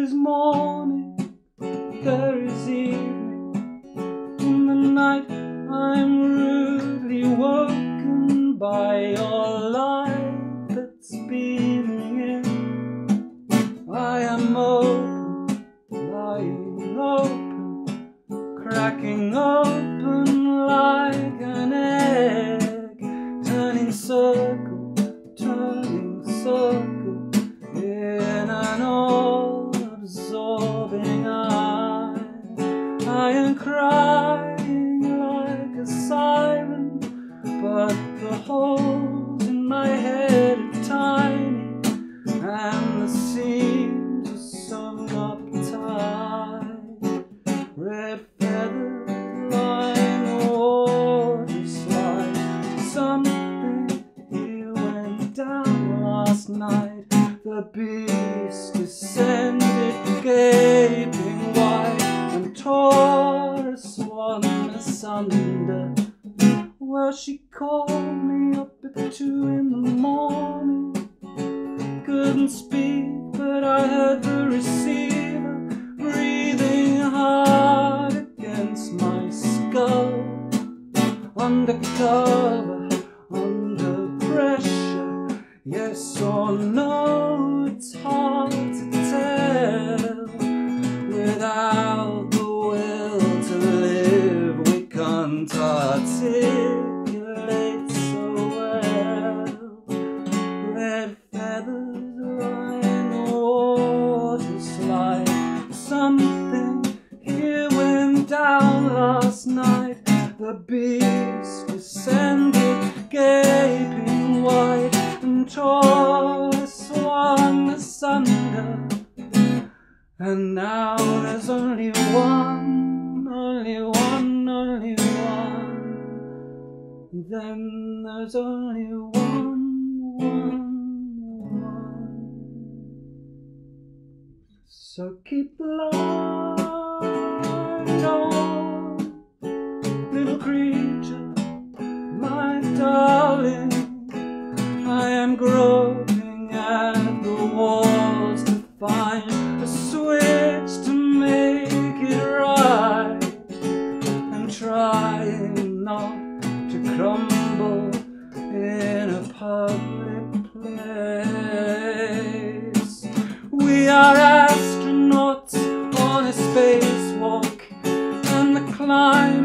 is morning, there is evening. In the night I'm rudely woken by your light that's beaming in. I am open, lying open, cracking open like an egg, turning circle in an all-absorbing eye. I am crying like a siren, but the holes in my head are tiny, and the seams are sewn up tight. Red feathers line the water slide. Something here went down last night. The beast descended gaping wide and tore a swan asunder. Well, she called me up at 2 in the morning. Couldn't speak, but I heard the receiver breathing hard against my skull. Undercover, under pressure, yes or no, it's hard to tell. Without the will to live, we can't articulate so well. Red feathers line the water slide. Something here went down last night. The beast descended gaping wide and tore a swan asunder. And now there's only one, only one, only one. Then there's only one. So keep the light on, little creature, my darling. I am groping at the walls to find a switch to make it right, and trying not to crumble in a public place. We are astronauts on a spacewalk, and the climb